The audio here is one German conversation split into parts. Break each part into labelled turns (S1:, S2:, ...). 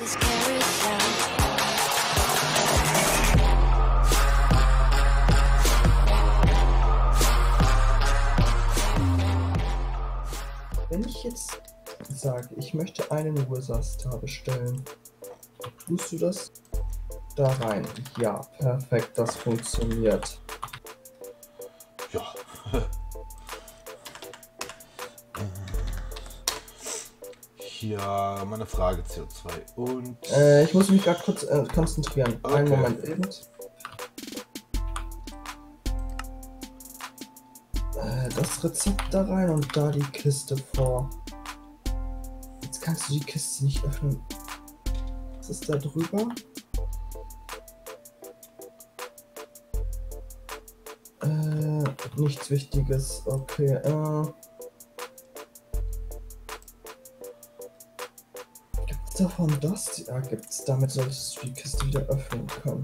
S1: Wenn ich jetzt sage, ich möchte einen Wither Star bestellen, tust du das da rein? Ja, perfekt, das funktioniert.
S2: Ja. Hier meine Frage CO2 und...
S1: ich muss mich gerade kurz konzentrieren.
S2: Okay.
S1: Einen Moment eben. Das Rezept da rein und da die Kiste vor. Jetzt kannst du die Kiste nicht öffnen. Was ist da drüber? Nichts Wichtiges. Okay, gibt's davon das? Ja, gibt's. Damit solltest du die Kiste wieder öffnen können.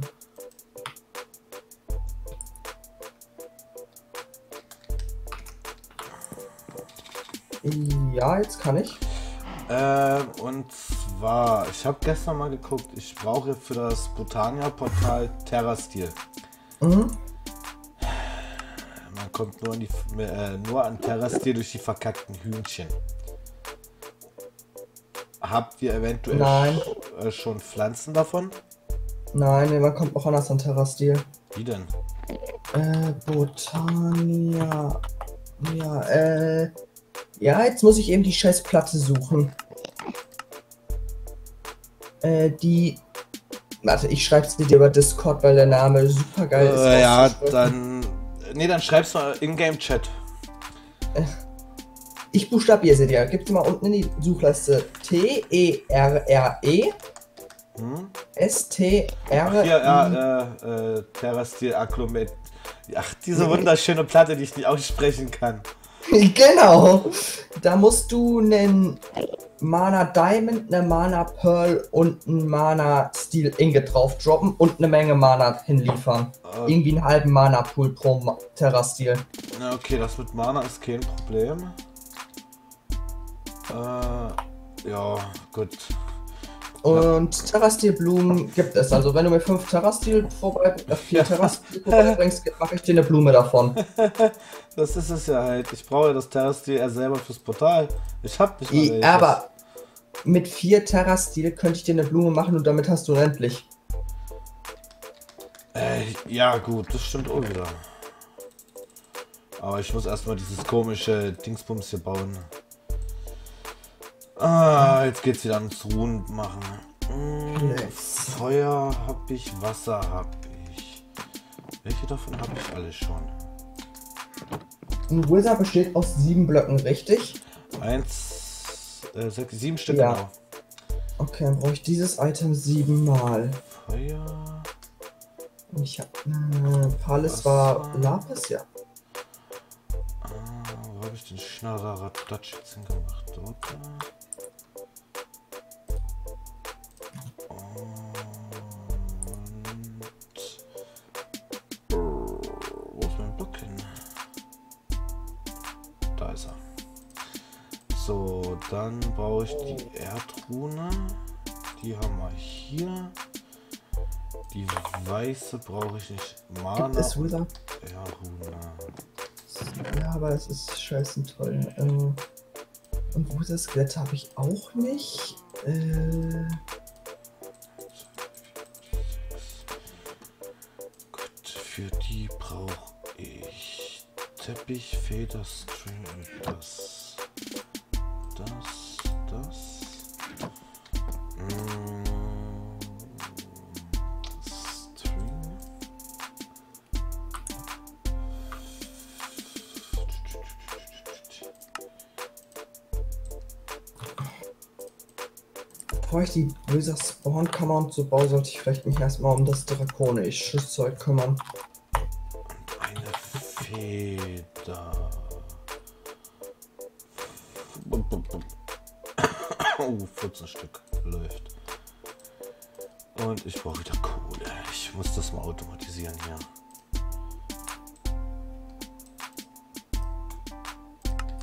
S1: Ja, jetzt kann ich.
S2: Und zwar, ich habe gestern mal geguckt, ich brauche für das Botania-Portal Terrasteel.
S1: Mhm.
S2: Man kommt nur an Terrasteel durch die verkackten Hühnchen. Habt ihr eventuell schon Pflanzen davon?
S1: Nein, nee, man kommt auch anders an Terrasteel.
S2: Wie denn?
S1: Botania. Ja, ja, jetzt muss ich eben die scheiß Platte suchen. Warte, ich schreib's dir über Discord, weil der Name super geil ist.
S2: Ja, dann... Nee, dann schreibst du in-game-Chat.
S1: Ich buchstabiere sie dir. Gib dir mal unten in die Suchleiste Terre S-T-R-I.
S2: Hier, Terrasteel Agglomet. Ach, diese wunderschöne Platte, die ich nicht aussprechen kann.
S1: Genau. Da musst du einen Mana Diamond, eine Mana Pearl und einen Mana Steel Ingot drauf droppen und eine Menge Mana hinliefern. Irgendwie einen halben Mana Pool pro Terrasteel.
S2: Na okay, das mit Mana ist kein Problem. Ja, gut.
S1: Und Terrasteel-Blumen gibt es. Also wenn du mir 5 Terrasteel vorbeibringst, mache ich dir eine Blume davon.
S2: Das ist es ja halt. Ich brauche das Terrasteel ja selber fürs Portal. Ich hab nicht mal welches.
S1: Aber mit 4 Terrasteel könnte ich dir eine Blume machen und damit hast du unendlich.
S2: Ja gut, das stimmt auch wieder. Aber ich muss erstmal dieses komische Dingsbums hier bauen. Ah, jetzt geht's wieder ans Ruhen machen. Feuer hab ich, Wasser hab ich. Welche davon habe ich alle schon?
S1: Ein Wither besteht aus 7 Blöcken, richtig?
S2: 7 Stück,
S1: ja.
S2: Genau.
S1: Okay, dann brauche ich dieses Item 7 Mal.
S2: Feuer.
S1: Ich hab. Palis war Lapis, ja.
S2: Wo habe ich den Schnarrer Dutch jetzt hingemacht? Dort. Wo ist mein Block hin? Da ist er. So, dann brauche ich die Erdrune. Die haben wir hier. Die weiße brauche ich nicht. Mana.
S1: Gibt es Wither?
S2: Ja, Rune.
S1: Ja, aber es ist scheiße toll. Und Wither Skelette habe ich auch nicht.
S2: Gut, für die brauche ich Teppich, Federstring und das. String.
S1: Bevor ich die Wither Spawn-Kammer und so baue, sollte ich vielleicht mich erstmal um das drakonische Zeug kümmern.
S2: Eine Feder. Oh, 14 Stück. Läuft. Und ich brauche wieder Kohle. Ich muss das mal automatisieren hier.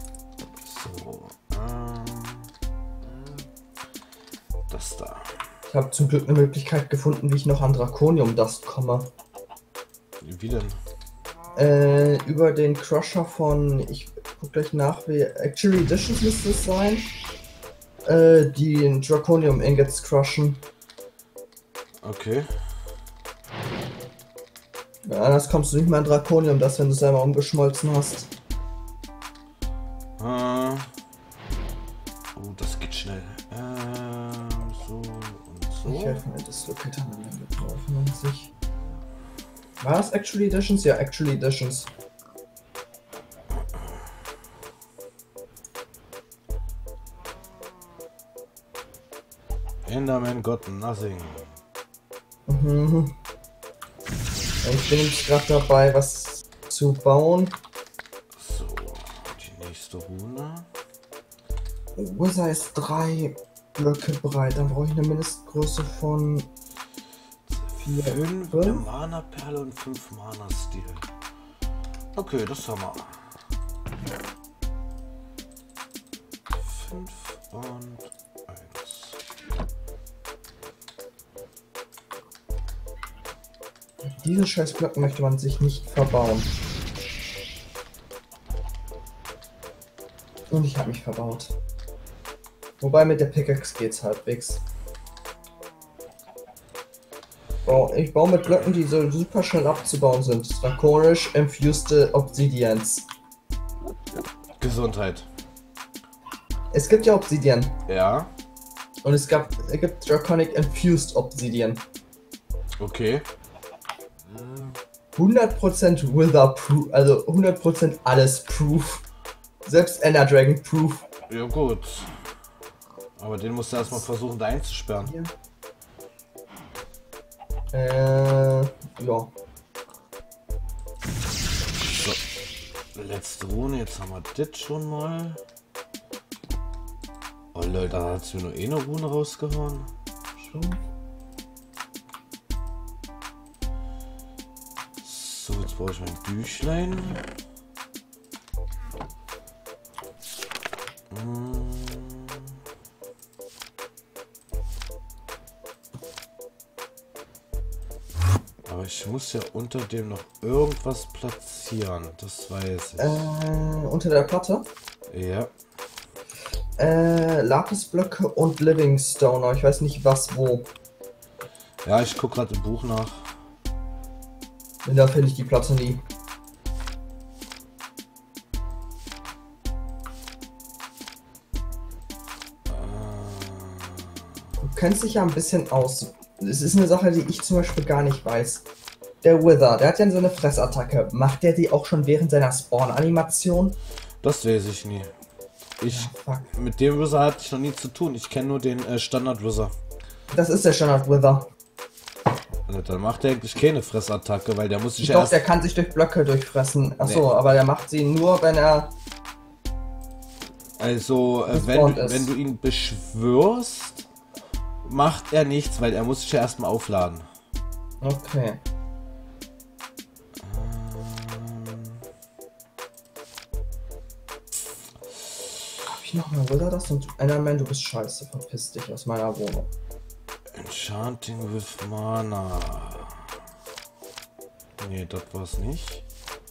S2: So. Das da.
S1: Ich habe zum Glück eine Möglichkeit gefunden, wie ich noch an Draconium Dust komme.
S2: Wie denn?
S1: Über den Crusher von, ich guck gleich nach, wie Actually Editions müsste es sein. Die Draconium Ingots crushen.
S2: Okay.
S1: Ja, anders kommst du nicht mehr an Draconium Dust, wenn du es einmal umgeschmolzen hast.
S2: Oh, das geht schnell. So und so.
S1: Ich helfe mir das Locator mit drauf, 90. War das Actually Editions? Ja, Actually Editions.
S2: Enderman got nothing.
S1: Mhm. Ich bin jetzt gerade dabei, was zu bauen.
S2: So, die nächste Rune.
S1: Wither ist 3 Blöcke breit, dann brauche ich eine Mindestgröße von 4.
S2: 5 eine Mana-Perle und 5 Mana-Stil. Okay, das haben wir. 5 und 1.
S1: Diese scheiß Blöcke möchte man sich nicht verbauen. Und ich habe mich verbaut. Wobei mit der Pickaxe geht's halbwegs. Ich baue mit Blöcken, die so super schnell abzubauen sind. Draconisch infused Obsidians.
S2: Gesundheit.
S1: Es gibt ja Obsidian.
S2: Ja.
S1: Und es gibt Draconic Infused Obsidian.
S2: Okay.
S1: 100% Wither Proof, also 100% alles Proof. Selbst Ender Dragon Proof.
S2: Ja gut. Aber den musst du erstmal versuchen da einzusperren.
S1: Hier. Ja.
S2: So. Letzte Rune, jetzt haben wir das schon mal. Oh Leute, da hat sie nur eine Rune rausgehauen.
S1: Schon.
S2: So, jetzt brauche ich mein Büchlein. Aber ich muss ja unter dem noch irgendwas platzieren, das weiß ich.
S1: Unter der Platte?
S2: Ja.
S1: Lapisblöcke und Living Stone, aber ich weiß nicht was wo.
S2: Ja, ich gucke gerade im Buch nach.
S1: Und da finde ich die Platte nie. Du kennst dich ja ein bisschen aus. Es ist eine Sache, die ich zum Beispiel gar nicht weiß. Der Wither, der hat ja so eine Fressattacke. Macht der die auch schon während seiner Spawn-Animation?
S2: Das weiß ich nie. Mit dem Wizard hatte ich noch nie zu tun. Ich kenne nur den Standard-Wizard.
S1: Das ist der Standard-Wither.
S2: Dann macht er eigentlich keine Fressattacke, weil der muss sich
S1: ja erst... Doch, der kann sich durch Blöcke durchfressen. Achso, nee. Aber der macht sie nur, wenn er...
S2: Also, wenn du ihn beschwörst, macht er nichts, weil er muss sich ja erstmal aufladen.
S1: Okay. Hab ich noch mal Wither das? Und Enderman, du bist scheiße. Verpiss dich aus meiner Wohnung.
S2: Enchanting with Mana. Nee, das war's nicht.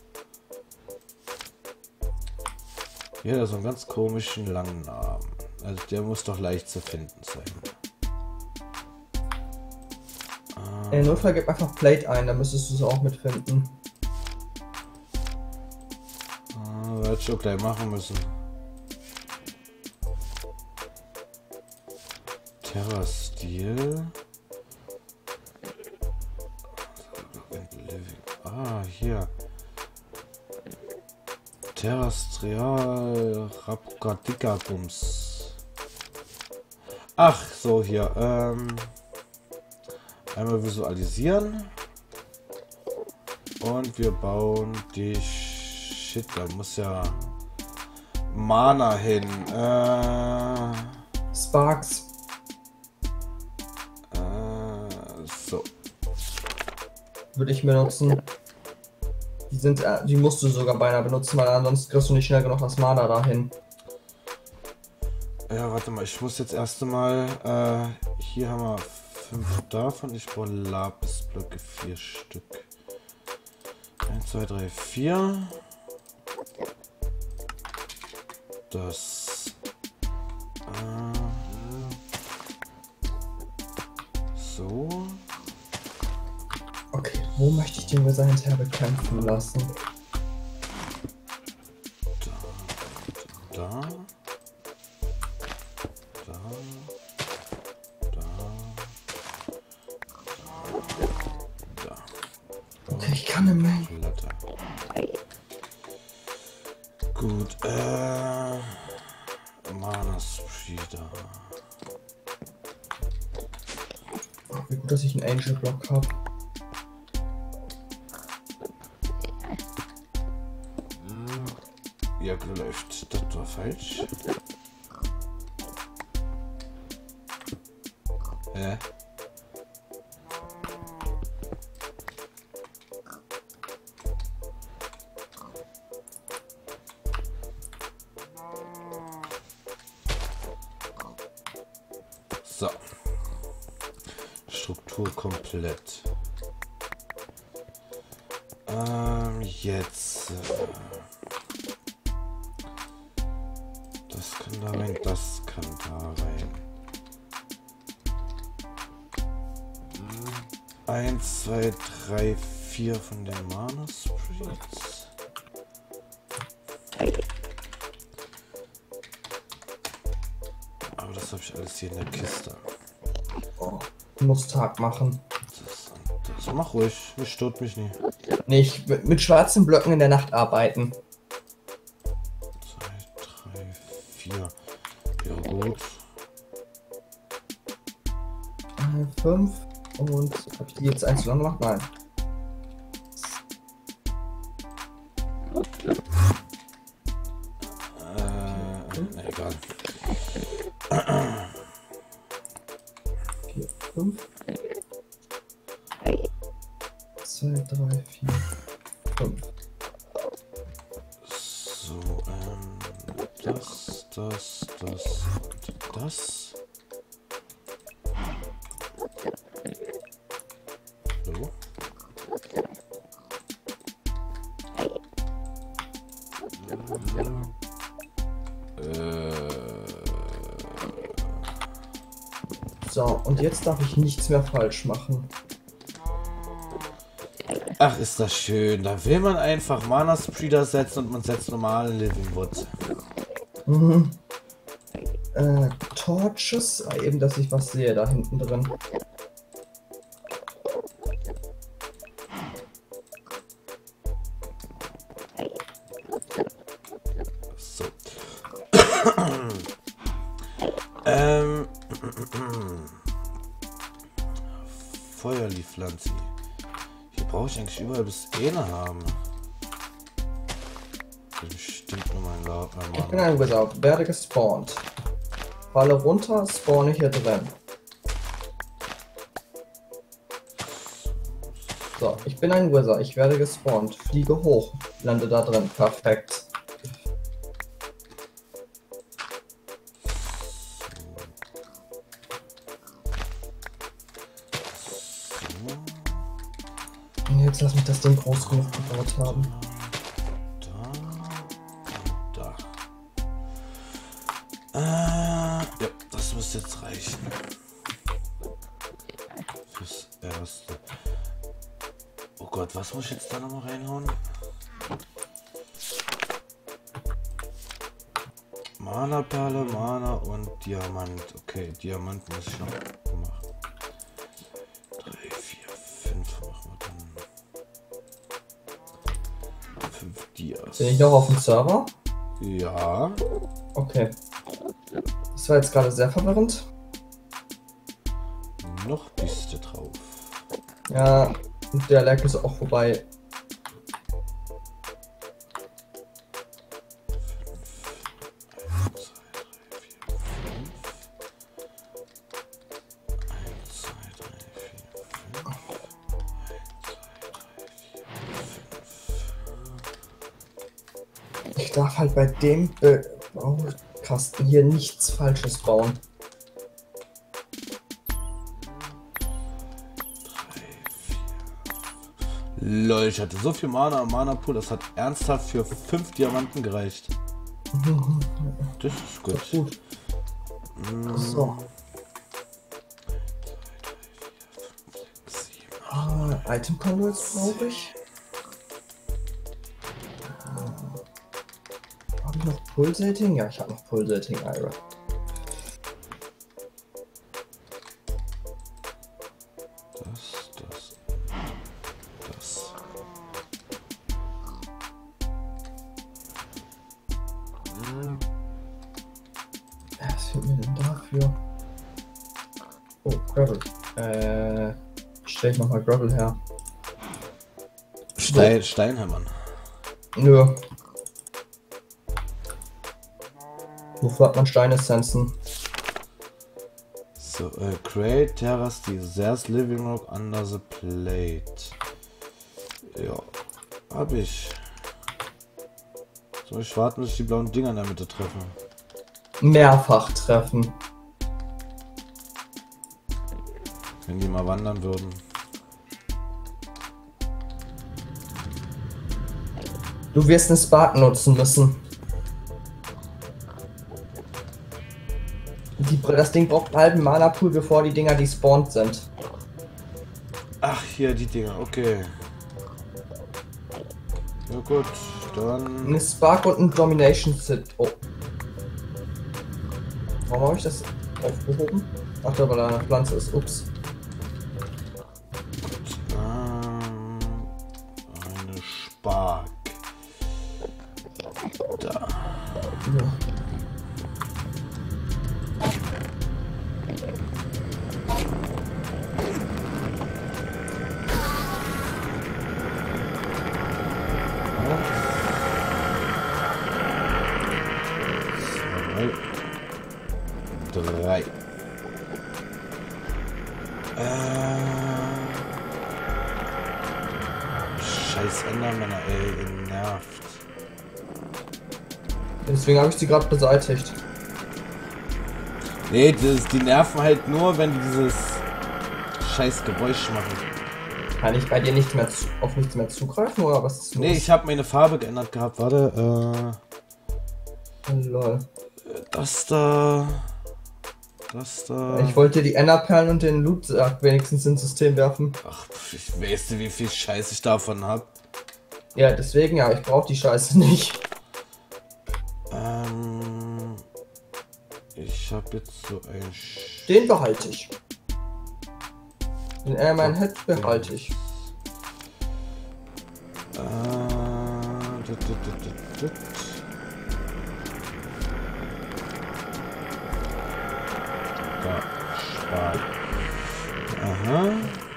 S2: Ja, der hat so einen ganz komischen langen Namen. Also der muss doch leicht zu finden sein.
S1: In Notfall gib einfach Plate ein, dann müsstest du es auch mitfinden.
S2: Hätte ich auch gleich machen müssen. Terra-Stil. Ah, hier. Terrestrial Rapkadika-Bums. Ach, so hier. Einmal visualisieren. Und wir bauen die Shit, da muss ja Mana hin.
S1: Sparks.
S2: So.
S1: Würde ich benutzen. Die musst du sogar beinahe benutzen, weil ansonsten kriegst du nicht schnell genug das Mana dahin.
S2: Ja, warte mal, ich muss jetzt erst einmal, hier haben wir 5 davon. Ich brauche Lapisblöcke 4 Stück. 1, 2, 3, 4. Das. So.
S1: Okay, wo möchte ich den Wither hinterher bekämpfen lassen?
S2: Da.
S1: Okay, ich kann eine Menge.
S2: Gut, Mana Spreader.
S1: Oh, wie gut, dass ich einen Angel Block habe.
S2: Ja, läuft. Das war falsch. Hä? So. Struktur komplett. Jetzt. Das kann da rein, das kann da rein. 1, 2, 3, 4 von den Mana Spreads. Aber das habe ich alles hier in der Kiste.
S1: Oh, ich muss Tag machen.
S2: Das mach ruhig, das stört mich nie.
S1: Nicht mit schwarzen Blöcken in der Nacht arbeiten.
S2: 2, 3, 4. Ja gut.
S1: 5 und habe ich die jetzt eins lang gemacht? Nein.
S2: Egal.
S1: 4, 5. 2, 3, 4, 5.
S2: So, das und das. So.
S1: So, und jetzt darf ich nichts mehr falsch machen.
S2: Ach, ist das schön. Da will man einfach Mana Spreader setzen und man setzt normale Living Wood.
S1: Mhm. Torches, eben, dass ich was sehe da hinten drin.
S2: So. Feuerliefpflanze. Hier brauche ich eigentlich überall bis eine haben. Bestimmt nur mein Laut.
S1: Ich bin ein Wizard, werde gespawnt. Falle runter, spawne hier drin. So, ich bin ein Wizard, ich werde gespawnt. Fliege hoch, lande da drin. Perfekt. Und jetzt lass mich das Ding groß genug gebaut haben.
S2: Ja, das muss jetzt reichen. Fürs Erste. Oh Gott, was muss ich jetzt da nochmal reinhauen? Mana-Perle, Mana und Diamant. Okay, Diamant muss ich noch machen. 3, 4, 5 machen wir dann. 5 Dias.
S1: Bin ich noch auf dem Server?
S2: Ja.
S1: Okay. Das war jetzt gerade sehr verwirrend.
S2: Noch bist du drauf.
S1: Ja, und der Lag ist auch vorbei.
S2: 1, 2, 3, 4, 5. 1, 2, 3, 4, 5.
S1: Ich darf halt bei dem Baukasten hier nichts Falsches bauen.
S2: Lol, ich hatte so viel Mana am Mana-Pool, das hat ernsthaft für 5 Diamanten gereicht. Das ist gut.
S1: Gut. So. Item Conduits brauche ich. Habe ich noch Pulsating? Ja, ich habe noch Pulsating Iron.
S2: Das.
S1: Was fehlt mir denn dafür? Oh, Gravel. Stell ich nochmal Gravel her.
S2: Steinhämmern.
S1: Nö. Wofür hat man Steinessenzen?
S2: So, create terrace desires living rock under the plate. Ja, hab ich. Soll ich warten, bis die blauen Dinger in der Mitte treffen?
S1: Mehrfach treffen.
S2: Wenn die mal wandern würden.
S1: Du wirst einen Spark nutzen müssen. Das Ding braucht einen halben Mana-Pool, bevor die Dinger despawned sind.
S2: Ach, hier die Dinger, okay. Ja gut, dann...
S1: Ein Spark und ein Domination Sit. Oh. Warum habe ich das aufgehoben? Ach, da weil da eine Pflanze ist. Ups.
S2: Eine Spark. Da.
S1: Ja.
S2: Drei. Scheiß Endermänner, ey, ihr nervt.
S1: Deswegen habe ich sie gerade beseitigt.
S2: Nee, die nerven halt nur, wenn die dieses scheiß Geräusch machen.
S1: Kann ich bei dir nicht mehr auf nichts mehr zugreifen oder was ist los?
S2: Nee, ich habe meine Farbe geändert gehabt. Warte,
S1: Lol.
S2: das da. Das da.
S1: Ich wollte die Enderperlen und den Loot-Sack wenigstens ins System werfen.
S2: Ach, ich weiß, wie viel Scheiß ich davon hab.
S1: Ja, deswegen ja, ich brauche die Scheiße nicht.
S2: Ich habe jetzt so ein...
S1: Den behalte ich. Den mein Head behalte ich.
S2: Da, Spark. Aha.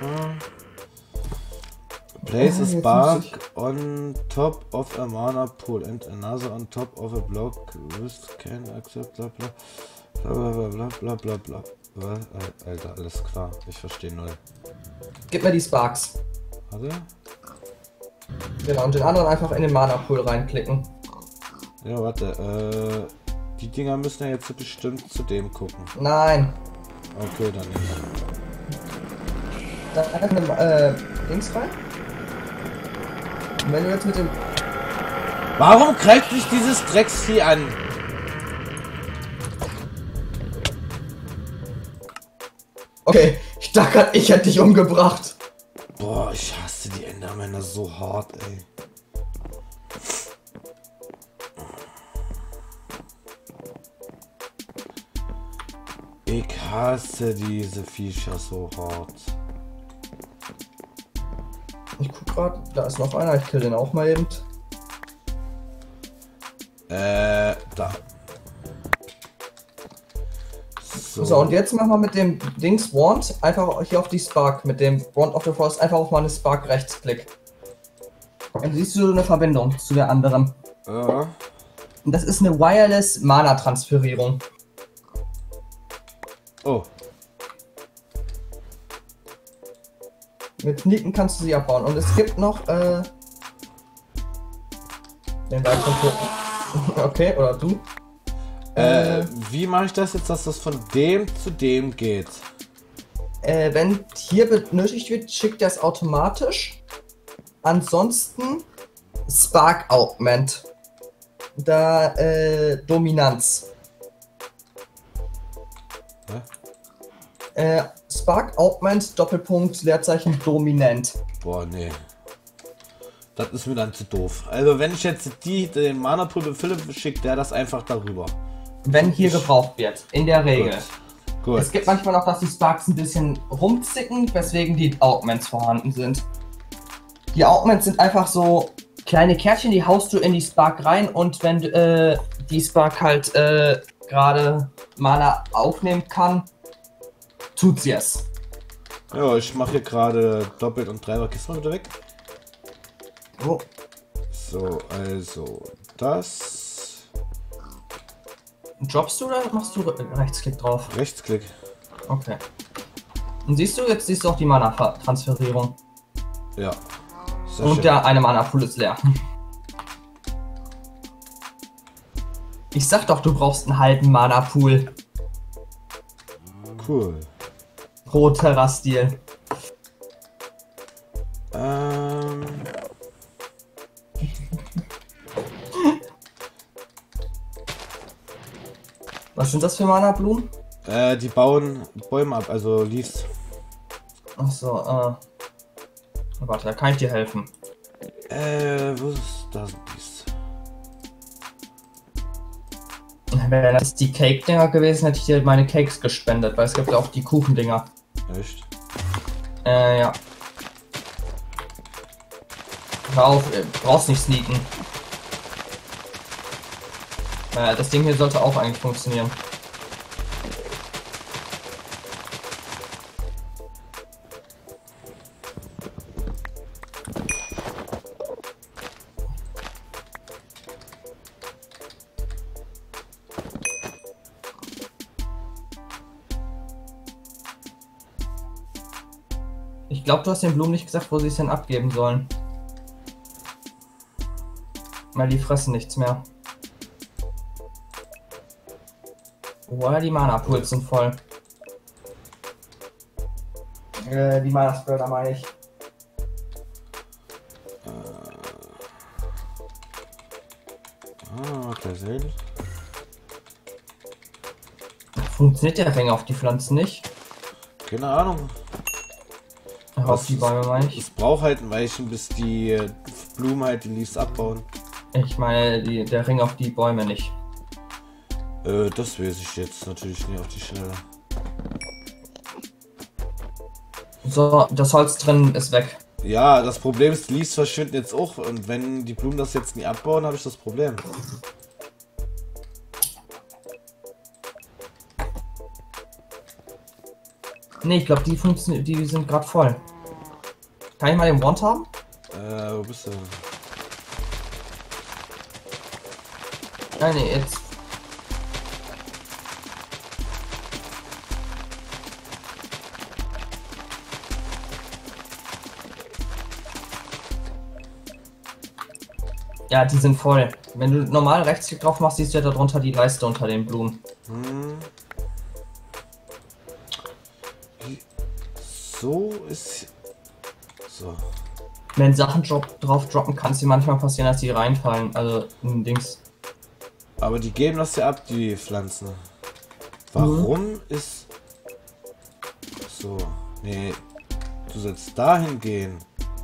S2: Place a spark on top of a mana pool and another on top of a block with can accept bla bla bla bla bla bla bla bla. Alter, alles klar. Ich verstehe null.
S1: Gib mir die Sparks.
S2: Warte.
S1: Genau, und den anderen einfach in den Mana Pool reinklicken.
S2: Ja, warte. Die Dinger müssen ja jetzt bestimmt zu dem gucken.
S1: Nein.
S2: Okay, dann nicht.
S1: Da einfach eine Dings rein. Und wenn du jetzt mit dem...
S2: Warum greift dich dieses Drecksvieh an?
S1: Okay, ich dachte grad, ich hätte dich umgebracht.
S2: Boah, ich hasse die Endermänner so hart, ey. Ich hasse diese Viecher so hart.
S1: Ich guck grad, da ist noch einer, ich kill den auch mal eben.
S2: Da.
S1: So, und jetzt machen wir mit dem Dings Wand einfach hier auf die Spark, mit dem Wand of the Forest einfach auf meine Spark rechtsklick. Dann siehst du eine Verbindung zu der anderen.
S2: Ja.
S1: Und das ist eine Wireless Mana Transferierung.
S2: Oh.
S1: Mit Nieten kannst du sie abbauen. Und es gibt noch den weiteren Token. Okay, oder du?
S2: Wie mache ich das jetzt, dass das von dem zu dem geht?
S1: Wenn hier benötigt wird, schickt er es automatisch. Ansonsten Spark Augment. Da Dominanz. Spark Augment Doppelpunkt Leerzeichen dominant.
S2: Boah, nee. Das ist mir dann zu doof. Also wenn ich jetzt den Mana Pool mit Philipp schicke, der das einfach darüber.
S1: Wenn hier gebraucht wird, in der Regel.
S2: Gut.
S1: Es gibt manchmal noch, dass die Sparks ein bisschen rumzicken, weswegen die Augments vorhanden sind. Die Augments sind einfach so kleine Kärtchen, die haust du in die Spark rein und wenn die Spark halt gerade Mana aufnehmen kann, tut sie es.
S2: Ja, ich mache hier gerade doppelt und dreifach. Gehst du mal wieder weg?
S1: Oh.
S2: So, also das.
S1: Droppst du oder machst du Rechtsklick drauf?
S2: Rechtsklick.
S1: Okay. Und siehst du, jetzt siehst du auch die Mana-Transferierung.
S2: Ja. Sehr
S1: Und
S2: schön.
S1: der eine Mana-Pool ist leer. Ich sag doch, du brauchst einen halben Mana-Pool.
S2: Cool.
S1: Pro Terra-Stil. Was sind das für Mana-Blumen?
S2: Die bauen Bäume ab, also Leaves.
S1: Achso, warte, da kann ich dir helfen.
S2: Wo ist das Leaves?
S1: Wären das die Cake-Dinger gewesen, hätte ich dir meine Cakes gespendet, weil es gibt ja auch die Kuchendinger.
S2: Echt?
S1: Ja. Hör auf, brauchst nicht sneaken. Das Ding hier sollte auch eigentlich funktionieren. Ich glaube, du hast den Blumen nicht gesagt, wo sie es denn abgeben sollen. Weil die fressen nichts mehr. Oder die Mana-Pools sind voll. Die Mana-Spreader meine ich.
S2: Okay, sehr gut.
S1: Funktioniert der Ring auf die Pflanzen nicht?
S2: Keine Ahnung.
S1: Auf die Bäume meine ich.
S2: Es braucht halt ein Weilchen, bis die Blumen halt die Leaves abbauen.
S1: Ich meine, der Ring auf die Bäume nicht.
S2: Das weiß ich jetzt natürlich nicht auf die Schnelle.
S1: So, das Holz drin ist weg.
S2: Ja, das Problem ist, die Leaves verschwinden jetzt auch. Und wenn die Blumen das jetzt nie abbauen, habe ich das Problem.
S1: Ne, ich glaube, die sind gerade voll. Kann ich mal den Wand haben?
S2: Wo bist du?
S1: Nein, nee, jetzt. Ja, die sind voll. Wenn du normal Rechtsklick drauf machst, siehst du ja darunter die Leiste unter den Blumen.
S2: So ist... So.
S1: Wenn Sachen drauf droppen, kann es dir manchmal passieren, dass die reinfallen. Also, ein Dings.
S2: Aber die geben das ja ab, die Pflanzen. Warum ist... So. Nee. Du sollst dahin gehen.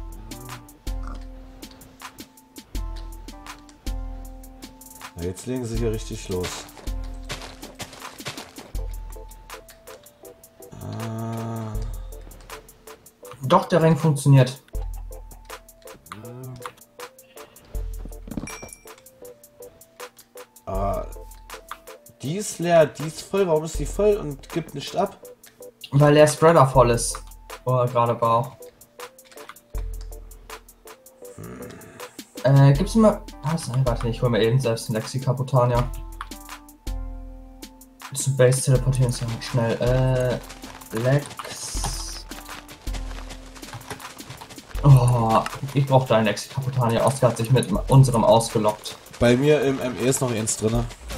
S2: Na, jetzt legen sie hier richtig los.
S1: Doch, der Ring funktioniert.
S2: Die ist leer, die ist voll. Warum ist die voll und gibt nicht ab?
S1: Weil der Spreader voll ist. Wo er gerade war. Gib's mir... warte, ich hol mir eben selbst einen Lexicaputania. Zu Base teleportieren ist ja noch schnell. Lex... Oh, ich brauche deinen Lexicaputania aus. Der hat sich mit unserem ausgelockt.
S2: Bei mir im ME ist noch eins drin.